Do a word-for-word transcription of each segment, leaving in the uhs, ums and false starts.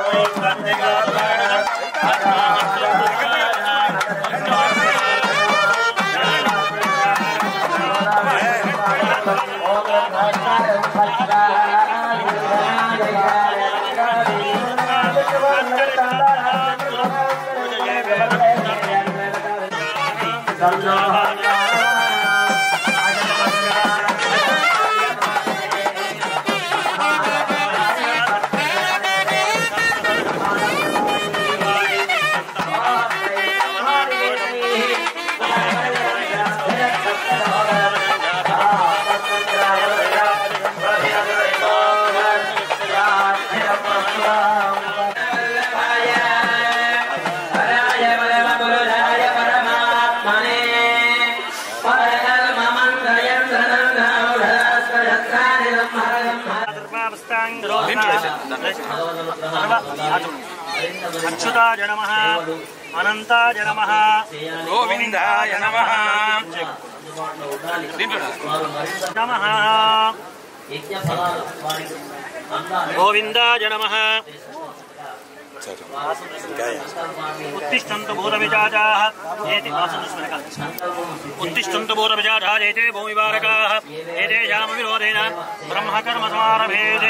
अच्युताय नमः अनंताय नमः गोविंदाय नमः नमः गोविंदाय नमः उत्तिष्ठन्तु भूतविजाताः एते उत्तिष्ठन्तु भूतविजाताः एते भूमिवारकाः एते यामविरोधेन ब्रह्मकर्म समारभेत्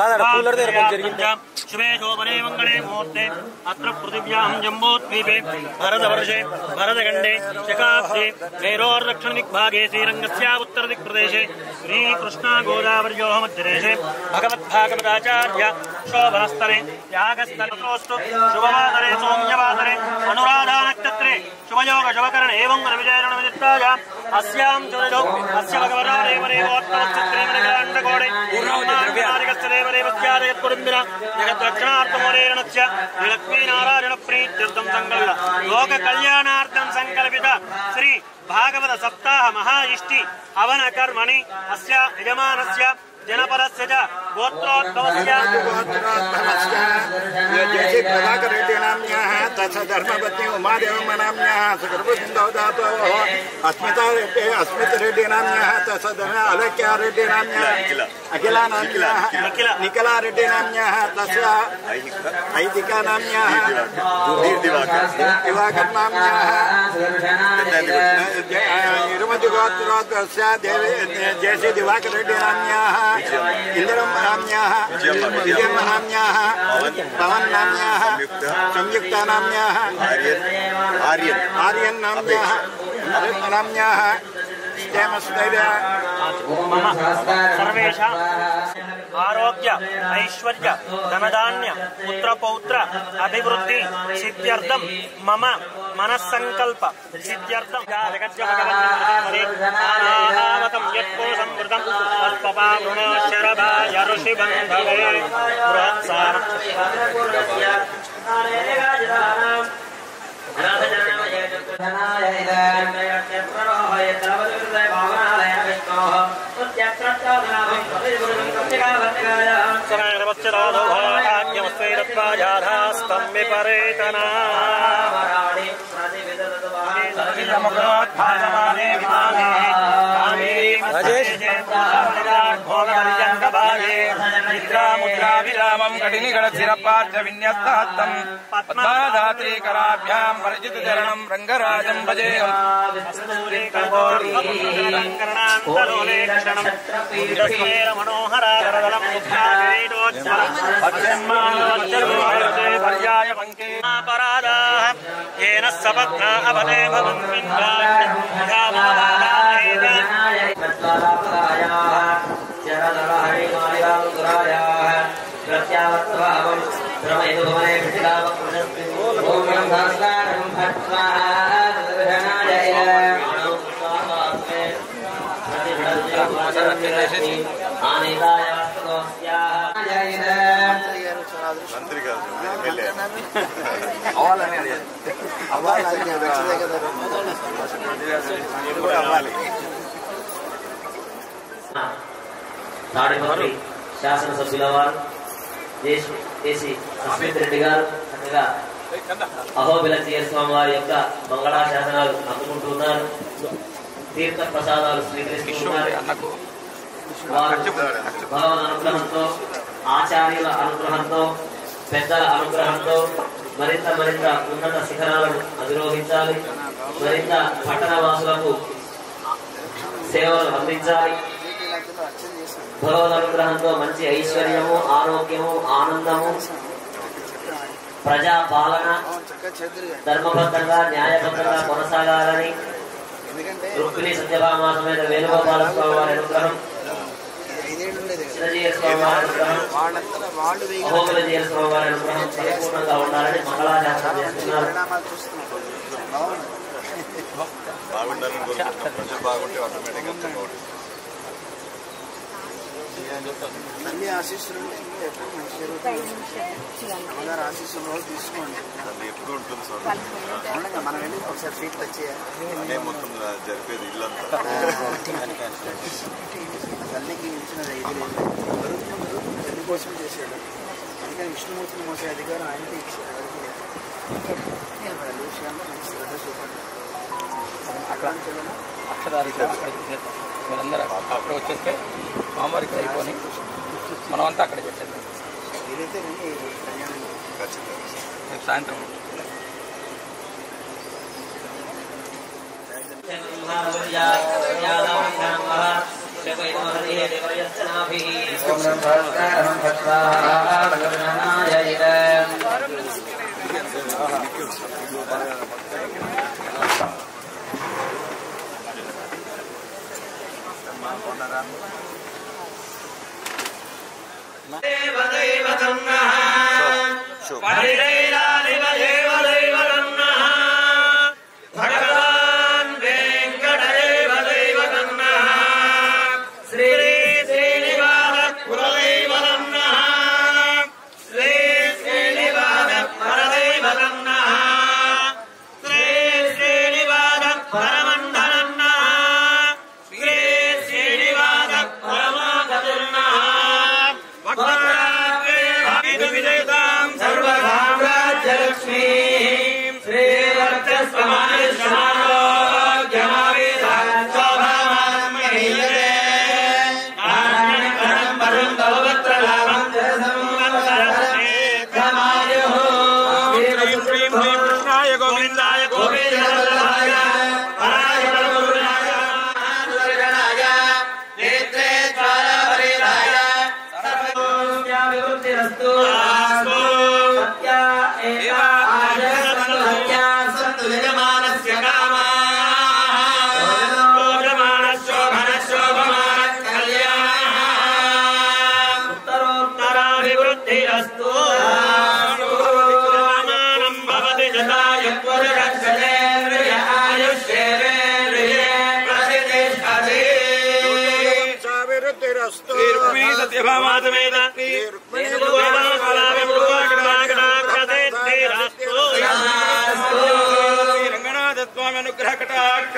शुभे शोभने मंगले मुहूर्ते अत्र पृथिव्यां जम्बूद्वीपे भरतवर्षे भरतखण्डे शकाब्दे मेरोर्दक्षिणदिग्भागे श्रीरङ्गस्य उत्तरदिक्प्रदेशे श्रीकृष्णा गोदावर्योः मध्यदेशे भगवद्भागवताचार्य शोभनस्तरे यागस्तरतोस्तु शुभवासरे सौम्यवासरे अनुराधा नक्षत्रे शुभयोग शुभकरण एवं रविजयरणविदिताय अस्यां चुरजो अस्य भगवता देवरेवोत्तमश्चित्रे मणिकाण्डकोडे पूर्णमार्गस्य देवरेवस्यादयत्कुटुम्बिना जगद्रक्षणार्थमूलेरणस्य लक्ष्मीनारायणप्रीत्यर्थं संकल्प लोककल्याणार्थं संकल्पित श्री भागवत सप्ताह महाइष्टि हवन कर्मणि अस्य यजमानस्य जनपदस्य च गोत्रोद्भवस्य जैसे प्रभाकर रेड्डी नाम्न्याः तथा धर्मपत्नी उमादेव नाम्न्याः सुगर्भसिन्धौ धातोः अस्मिता रेड्डी अस्मित रेड्डी नाम्न्याः तथा धर्म अलक्या रेड्डी नाम्न्याः अखिला नाम्न्याः निखिला रेड्डी नाम्न्याः तस्य ऐदिका नाम्न्याः दिवाकर नाम्न्याः इरुमति गोत्रोद्भवस्य जैसे दिवाकर रेड्डी नाम्न्याः इंद्रम नाम्न्याः विजयम नाम्न्याः पवन नाम्न्याः संयुक्ता नाम्न्याः आर्यन आर्यन नाम्न्याः नाम्न्याः सर्वेषां आरोग्य ऐश्वर्य धनधान्य पुत्र पौत्र अभिवृद्धि सिद्ध्यर्थं मम मनस्संकल्प सिद्ध्यर्थं जगज्जगवन्मतं यत्कोशमृतं तत्पपावृणशरभाय ऋषिबन्धवे बृहत्सार कटिनिगणशिरपार्चविन्यस्तात्तं पद्माधात्रीकराभ्यां परिचितचरणं रङ्गराजं भजेऽहम् येन सपत्ना अवदे मंत्री का తాడిపత్రి శాసనసభ్యుల వారు ఏసీ అస్మిత్ రెడ్డి గారు చక్కగా అహోబిలంచయ్య స్వామి వారి యొక్క మంగళా శాసనాలు అందుకుంటున్నారు. తీర్థ ప్రసాదాలు స్వీకరిస్తున్నారు. వారు భగవద్ అనుగ్రహంతో ఆచార్యుల అనుగ్రహంతో పెద్దల అనుగ్రహంతో మరింత మరింత ఉన్నత శిఖరాలను అధిరోహించాలి. మరింత పట్టణ వాసులకు సేవలు అందించాలి. భగవద్ అనుగ్రహంతో మంచి ఐశ్వర్యము, ఆరోగ్యము, ఆనందము, ప్రజా పాలన ధర్మబద్ధంగా న్యాయబద్ధంగా కొనసాగాలని రుక్మిణి సత్యభామ సమేత వేణుగోపాల స్వామి వారి అనుగ్రహం, చిన్నజీయ స్వామి వారి అనుగ్రహం, అహోబిలజీయ స్వామి వారి అనుగ్రహం సంపూర్ణంగా ఉండాలని మంగళాశాసనం చేస్తున్నారు. తల్లి ఆశీస్సులు ఎప్పుడు మంచి జరుగుతుంది. అమ్మగారు ఆశీస్సులు రోజు తీసుకోండి. ఎప్పుడు ఉంటుంది సార్. మనం వెళ్ళి ఒకసారి ఫీట్ వచ్చేయాలి. మొత్తం జరిపేది ఇల్లంతా తల్లికి ఇచ్చినది ఇది తల్లి కోసం చేసేది. అందుకని విష్ణుమూర్తిని మోసే అధికారం ఆయనకి ఇచ్చారు. విషయాల్లో మంచి శ్రద్ధ చూపండి. అక్కడ అక్షరాలు మీరందరూ అక్కడ వచ్చేస్తే మామూలు అయిపోయి మనం అంతా అక్కడ చేసేద్దాం. ఏదైతే సాయంత్రం భగవాన్ వెంకటదేవ దైవ శ్రీ శ్రీనివాస కులదైవ శ్రీ శ్రీనివాస పరదైవ శ్రీ శ్రీనివాస పరమండలన్న శ్రీ శ్రీనివాస పరమాగతున్న విజయతాం సర్వసామ్రాజ్యలక్ష్మీ రంగనాథ స్వామి అనుగ్రహ కటాక్ష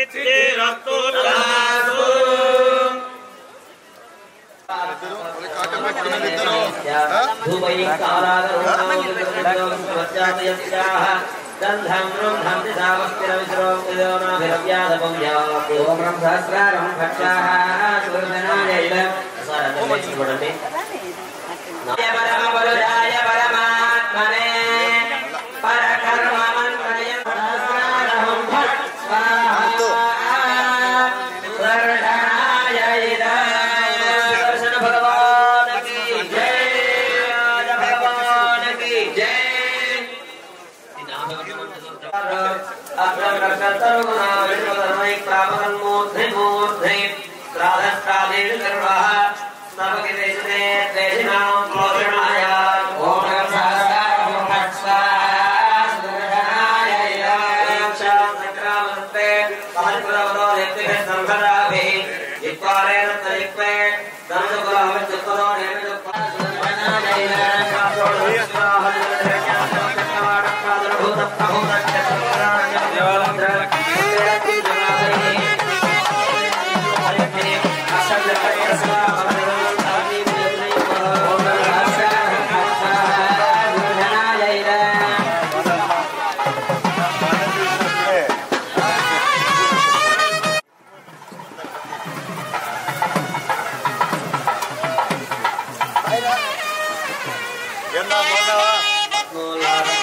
చూడండి. ఏమన్నా బాగున్నావా? ఆత్మోల్లాసం